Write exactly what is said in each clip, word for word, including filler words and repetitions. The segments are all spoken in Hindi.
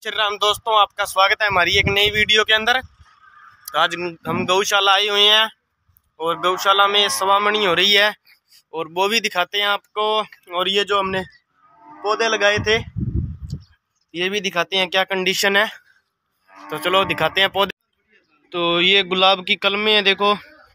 श्री राम दोस्तों, आपका स्वागत है हमारी एक नई वीडियो के अंदर। आज हम गौशाला आए हुए हैं और गौशाला में सवामणी हो रही है और वो भी दिखाते हैं आपको। और ये जो हमने पौधे लगाए थे ये भी दिखाते हैं क्या कंडीशन है। तो चलो दिखाते हैं पौधे। तो ये गुलाब की कलमें हैं, देखो।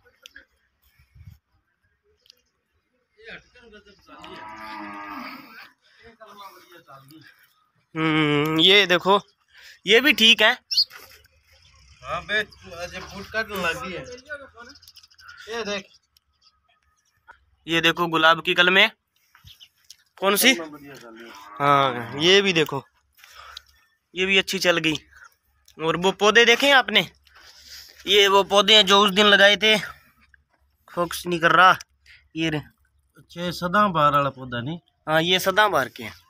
हम्म ये देखो, ये भी ठीक है। हाँ बे अजय फूट काटने लगी है। ये देख, ये देखो गुलाब की कलमें कौन सी। हाँ ये भी देखो, ये भी अच्छी चल गई। और वो पौधे देखे आपने, ये वो पौधे हैं जो उस दिन लगाए थे। फोकस नहीं कर रहा। ये अच्छा सदाबहार वाला पौधा नहीं। हाँ ये सदाबहार के हैं।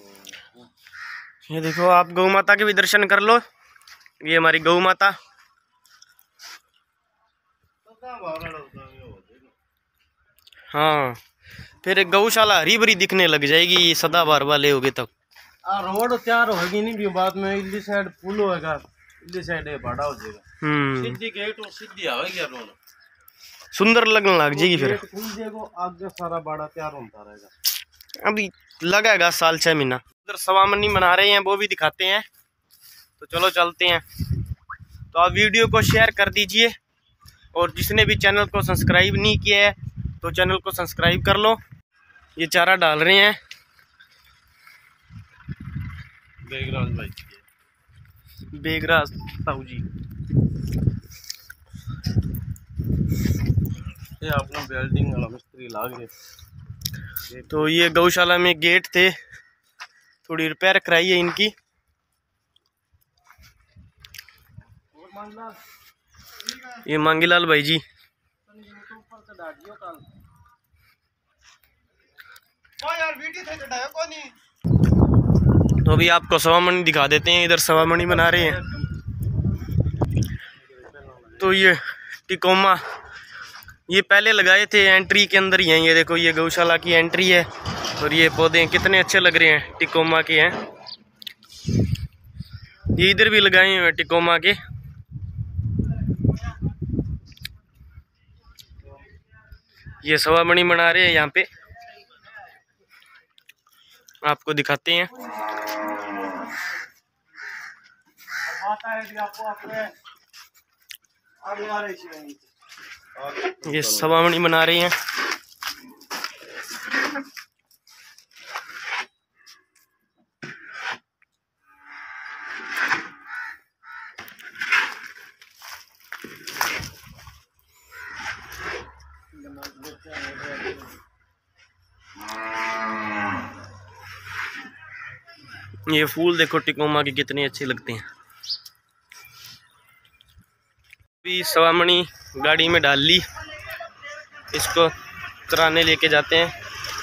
ये देखो, आप गौ माता के भी दर्शन कर लो। ये हमारी गौ माता। हाँ फिर गौशाला हरी भरी दिखने लग जाएगी ये सदाबहार वाले हो गए तब। आ रोड तैयार होगी नहीं भी बाद में इल्ली साइड पुल होएगा, इल्ली साइड ये भाड़ा हो जाएगा। हम्म सीधी गेट और सीधी आवेगी रोड, सुंदर लगने लग जाएगी। फिर खुल जाएगा, आगे सारा बाड़ा तैयार होता रहेगा। अभी लगेगा साल छह महीना। उधर सवामनी मना रहे हैं, वो भी दिखाते हैं। तो चलो चलते हैं। तो आप वीडियो को शेयर कर दीजिए और जिसने भी चैनल को सब्सक्राइब नहीं किया है तो चैनल को सब्सक्राइब कर लो। ये चारा डाल रहे हैं बेगराज भाई, बेगराज ताऊ जी। ये अपना बिल्डिंग वाला मिस्त्री लाग रहे। तो ये गौशाला में गेट थे, थोड़ी रिपेयर कराई है इनकी। ये मांगीलाल भाई जी। तो अभी आपको सवामणी दिखा देते हैं। इधर सवामणी बना रहे हैं। तो ये टिकोमा ये पहले लगाए थे, एंट्री के अंदर ही हैं। ये देखो, ये गौशाला की एंट्री है और ये पौधे कितने अच्छे लग रहे हैं, टिकोमा के हैं। ये इधर भी लगाए हुए हैं टिकोमा के। ये सवामणी बना रहे हैं यहाँ पे, आपको दिखाते हैं। ये सवामणी बना रही हैं। ये फूल देखो टिकोमा के कितने अच्छे लगते हैं। अभी सवामणी गाड़ी में डाल ली, इसको चराने लेके जाते हैं।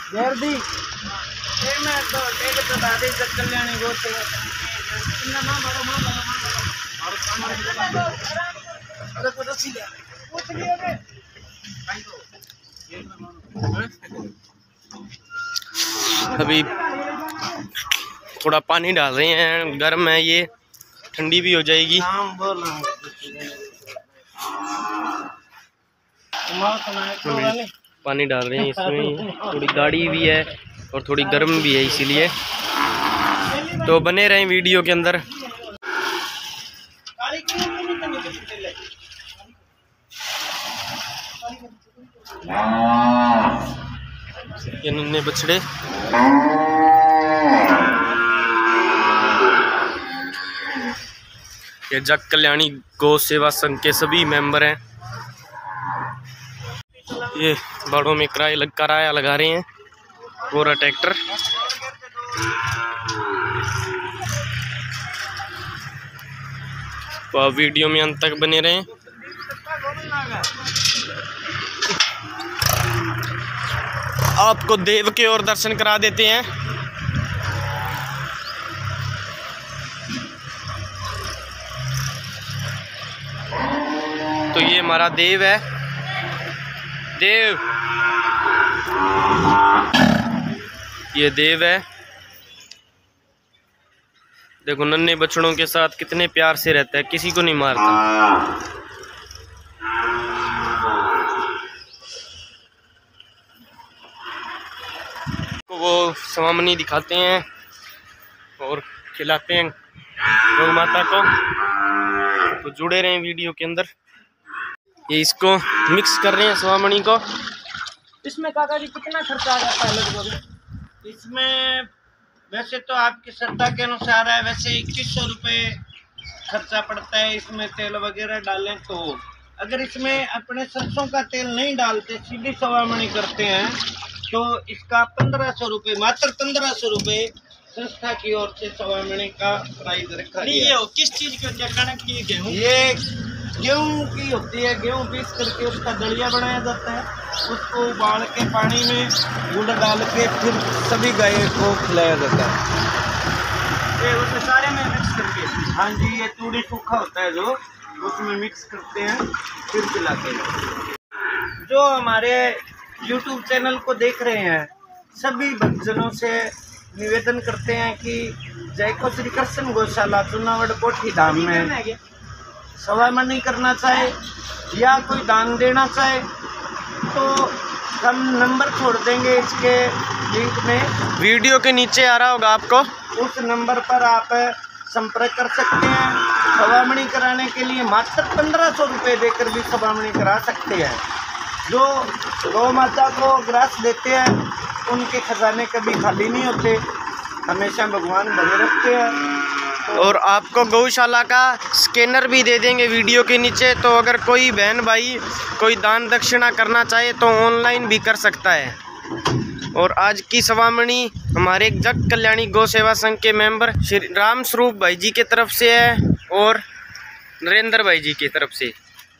अभी थोड़ा पानी डाल रहे हैं, गर्म है ये, ठंडी भी हो जाएगी। पानी डाल रहे हैं इसमें, थोड़ी गाढ़ी भी है और थोड़ी गर्म भी है, इसीलिए। तो बने रहें वीडियो के अंदर। ये नन्हे बछड़े ये जग कल्याणी गौ सेवा संघ के सभी मेंबर हैं। ये बाड़ों में किराया लग किराया लगा रहे हैं पूरा ट्रैक्टर। तो आप वीडियो में अंत तक बने रहें। आपको देव के और दर्शन करा देते हैं। तो ये हमारा देव है, देव ये देव है। देखो नन्हे बछड़ों के साथ कितने प्यार से रहता है, किसी को नहीं मारता। वो सवामनी दिखाते हैं और खिलाते हैं गौ माता को, तो जुड़े रहें वीडियो के अंदर। ये इसको मिक्स कर रहे हैं सवामनी को। इसमें काका जी कितना खर्चा आ जाता है लगभग? इसमें वैसे तो आपकी श्रद्धा के अनुसार है, वैसे इक्कीस सौ रुपये खर्चा पड़ता है। इसमें तेल वगैरह डालें तो, अगर इसमें अपने सरसों का तेल नहीं डालते, सीधी सवामनी करते हैं, तो इसका पंद्रह सौ रुपये, मात्र पंद्रह सौ रुपये संस्था की ओर से सवामनी का प्राइस रखा गया। ये हो किस चीज़ की होती है? कणक की, गेहूँ? ये गेहूं की होती है। गेहूं पीस करके उसका दलिया बनाया जाता है, उसको उबाल के पानी में गुड़ डाल के फिर सभी गाय को खिलाया जाता है। ये उसमें सारे में मिक्स करके? हाँ जी, ये तूड़ी सूखा होता है जो, उसमें मिक्स करते हैं फिर खिलाते हैं। जो हमारे यूट्यूब चैनल को देख रहे हैं, सभी भक्तजनों से निवेदन करते हैं कि जय को श्री कृष्ण गौशाला चुनावड़ कोठी धाम में सवामनी करना चाहे या कोई दान देना चाहे तो हम नंबर छोड़ देंगे इसके लिंक में, वीडियो के नीचे आ रहा होगा आपको, उस नंबर पर आप संपर्क कर सकते हैं। सवामनी कराने के लिए मात्र पंद्रह सौ रुपये देकर भी सवामनी करा सकते हैं। जो गौ माता को ग्रास देते हैं उनके खजाने कभी खाली नहीं होते, हमेशा भगवान भरे रखते हैं। और आपको गौशाला का स्कैनर भी दे देंगे वीडियो के नीचे, तो अगर कोई बहन भाई कोई दान दक्षिणा करना चाहे तो ऑनलाइन भी कर सकता है। और आज की सवामनी हमारे जग कल्याणी गौ सेवा संघ के मेंबर श्री राम स्वरूप भाई जी की तरफ से है और नरेंद्र भाई जी की तरफ से,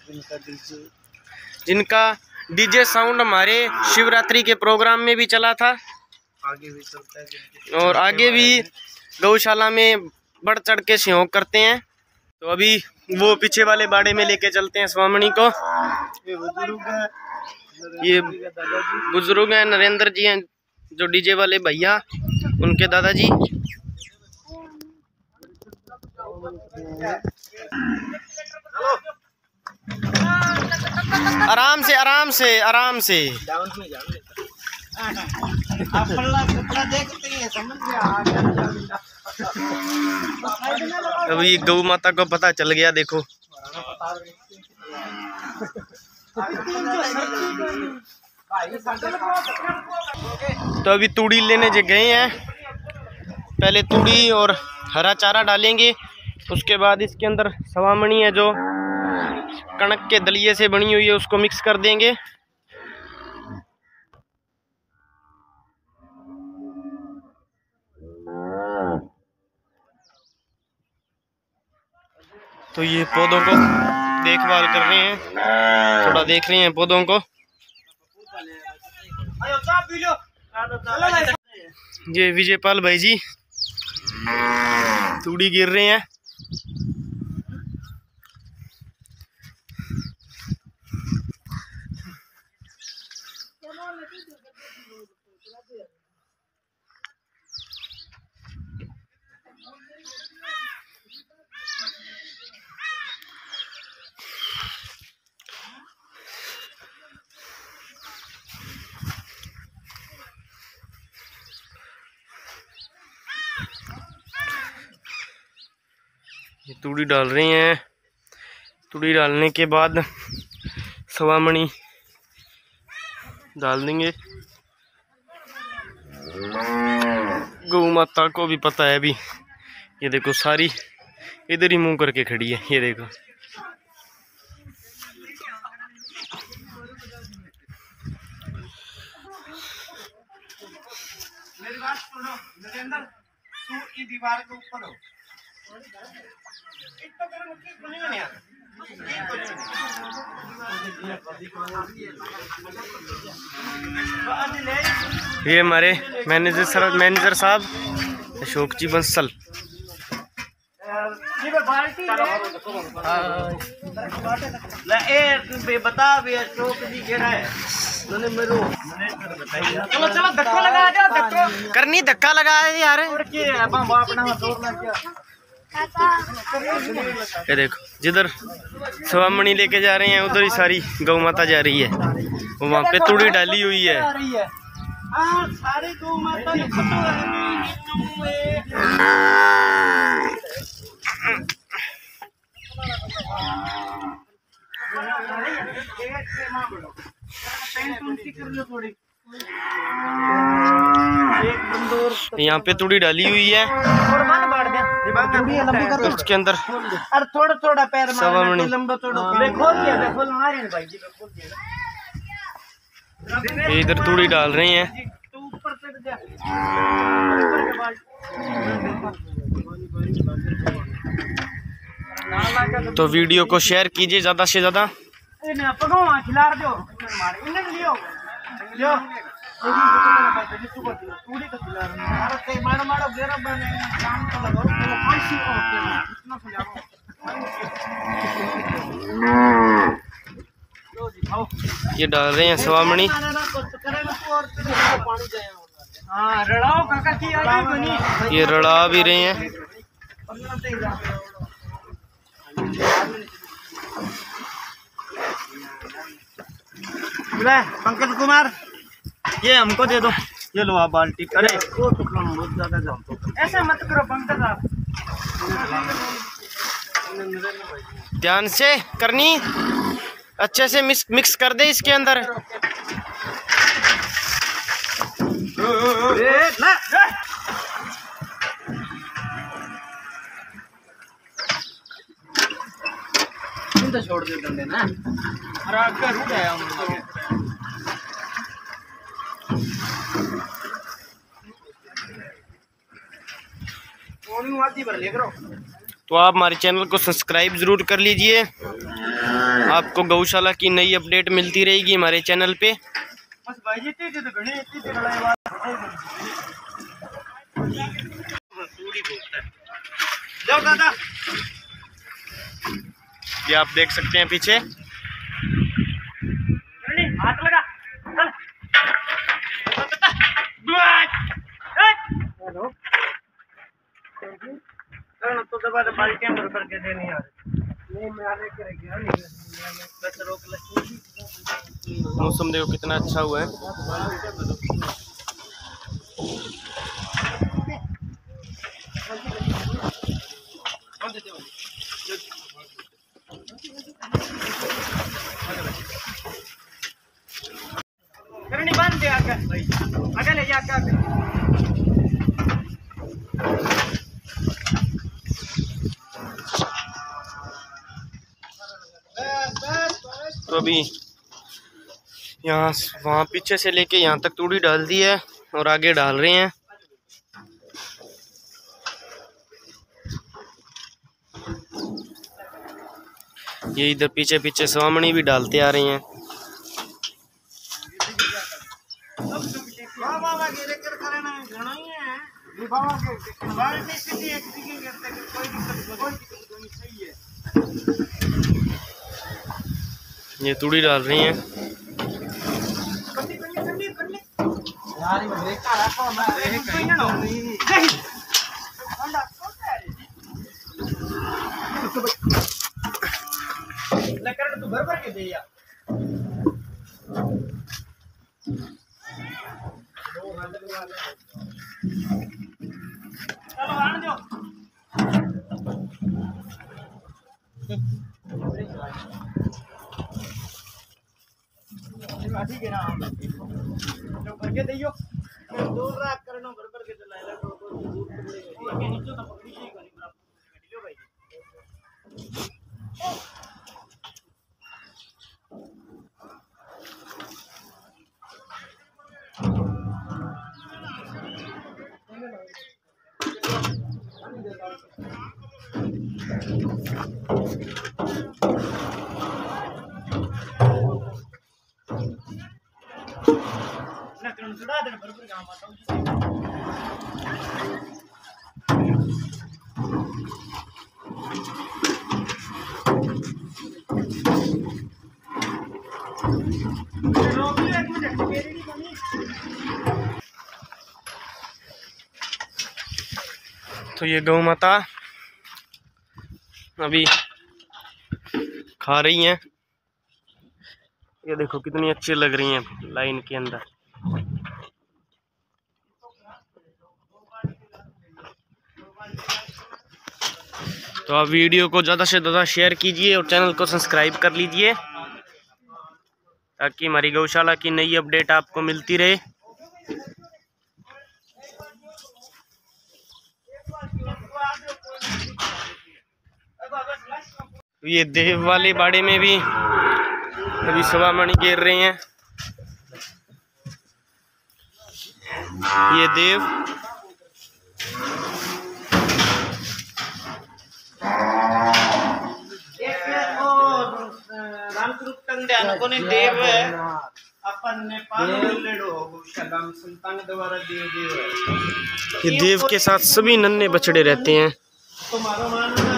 जिनका डीजे साउंड हमारे शिवरात्रि के प्रोग्राम में भी चला था, आगे भी चलता है और आगे भी गौशाला में बढ़ चढ़ के सहयोग करते हैं। तो अभी वो पीछे वाले बाड़े में लेके चलते हैं स्वामणी को। ये बुजुर्ग है, ये बुजुर्ग हैं, नरेंद्र जी हैं जो डीजे वाले भैया, उनके दादाजी। आराम से आराम से आराम से आप कपड़ा देखते हैं, समझ गया। अभी गौ माता को पता चल गया, देखो तो अभी तूड़ी लेने जो गए हैं, पहले तूड़ी और हरा चारा डालेंगे, उसके बाद इसके अंदर सवामणी है जो कणक के दलिये से बनी हुई है उसको मिक्स कर देंगे। तो ये पौधों को देखभाल कर रहे हैं, थोड़ा देख रहे हैं पौधों को। ये विजयपाल भाई जी तूड़ी गिर रहे हैं। ये तूड़ी डाल रहे हैं, तूड़ी डालने के बाद सवामणी डाल देंगे। गौ माता को भी पता है अभी, ये देखो सारी इधर ही मुंह करके खड़ी है, ये देखो। मेरी बात सुनो नरेंद्र, तू ई दीवार के ऊपर हो, इतना करम की बनेगा नहीं यार। ये हमारे मैनेजर सर मैनेजर साहब अशोक जी बंसल। बता भी अशोक जी कह रहा है, चलो चलो धक्का लगा, आ जाओ धक्का करनी धक्का लगा है यार। और क्या है, बाप अपना जोर लग गया। ये देखो जिधर स्वामणी लेके जा रहे हैं उधर ही सारी गौ माता जा रही है। वहाँ पे तूड़ी डाली हुई है। सारी गौ माता यहाँ पे तूड़ी डाली हुई है उसके अंदर और थोड़ा थोड़ा पैर स्वामणी लंबा थोड़ा इधर तूड़ी डाल रहे हैं। ऊपर चढ़ जा। तो वीडियो को शेयर कीजिए ज़्यादा से ज़्यादा। ये डाल रहे हैं स्वामणी। ये रड़ा भी रहे हैं। पंकज कुमार ये हमको दे दो। ये लो आप बाल्टी। अरे बहुत ज्यादा ऐसा मत करो पंकज आप। ध्यान से करनी, अच्छे से मिक्स मिक्स कर दे इसके अंदर। तो छोड़ दे डंडे ना रुक आया तो आप हमारे चैनल को सब्सक्राइब जरूर कर लीजिए। आपको गौशाला की नई अपडेट मिलती रहेगी हमारे चैनल पे। ये आप देख सकते हैं पीछे। हाथ लगा तो दबा दे बाल्टी में भर करके देनी यार। नहीं मैं आने के गया नहीं बस रोक ले। मौसम देखो कितना अच्छा हुआ है। करनी बांध दे आगे आगे ले जा आगे। तो अभी यहाँ वहाँ पीछे से लेके यहाँ तक तूड़ी डाल दी है और आगे डाल रहे हैं। ये इधर पीछे पीछे स्वामणी भी डालते आ रही हैं। ये तूड़ी डाल रही हैं। तो भर भर के दे यार। चलो आने दो। ठीक है ना जो करके दइयो दूर रात करना भर भर के चलाएगा तो दूर के नीचे तो पकड़ी ही करी बराबर गड्डी लो भाई। तो ये गौ माता अभी खा रही हैं। ये देखो कितनी अच्छी लग रही हैं लाइन के अंदर। तो आप वीडियो को ज़्यादा से ज़्यादा शेयर कीजिए और चैनल को सब्सक्राइब कर लीजिए ताकि हमारी गौशाला की नई अपडेट आपको मिलती रहे। ये देव वाले बाड़े में भी अभी सवा मणि घेर रहे हैं। ये देव देव अपन नेपाल संतान द्वारा देव देव है। ये देव के साथ सभी नन्हे बछड़े रहते हैं। तुम्हारा मानना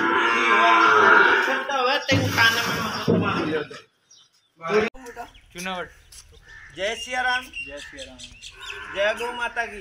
चुनावट। जय सिया राम, जय सिया राम, जय गौ माता की।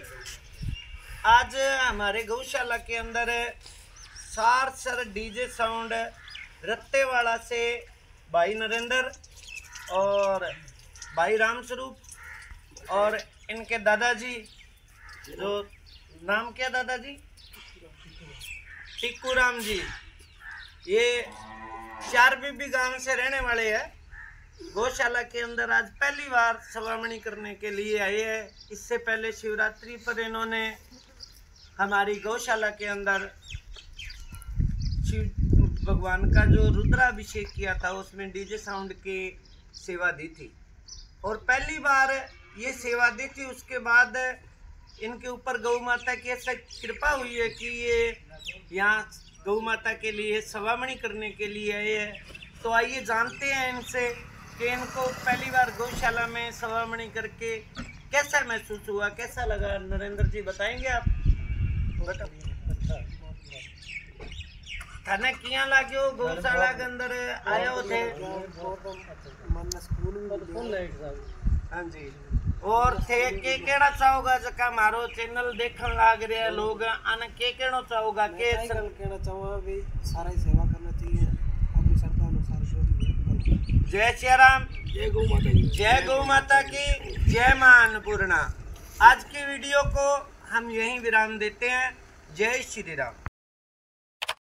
आज हमारे गौशाला के अंदर सार सर डीजे साउंड रत्तेवाड़ा से भाई नरेंद्र और भाई रामस्वरूप और इनके दादाजी, जो नाम क्या दादाजी, टिक्कू राम जी, ये चार बीबी गांव से रहने वाले हैं। गौशाला के अंदर आज पहली बार सवामणी करने के लिए आए हैं। इससे पहले शिवरात्रि पर इन्होंने हमारी गौशाला के अंदर शिव भगवान का जो रुद्राभिषेक किया था उसमें डीजे साउंड की सेवा दी थी और पहली बार ये सेवा दी थी। उसके बाद इनके ऊपर गौ माता की ऐसा कृपा हुई है कि ये यहाँ गौ माता के लिए सवामणी करने के लिए आए हैं। तो आइए जानते हैं इनसे कि इनको पहली बार गौशाला में सवामणी करके कैसा महसूस हुआ, कैसा लगा। नरेंद्र जी बताएंगे आप? थाने किया लागो गौशाला के अंदर आया हो थे? हाँ जी। और थे के केड़ा चाहोगा जका मारो चैनल देखन लाग रहे हैं लोग, आने के केड़ो चाहोगा के सर केड़ा चाहोगा भी सारा ही सेवा करना चाहिए अपनी श्रद्धा अनुसार जो भी। जय श्री राम, जय गौ माता की, जय गौ माता की, जय मां अन्नपूर्णा। आज की वीडियो को हम यहीं विराम देते हैं। जय श्री राम।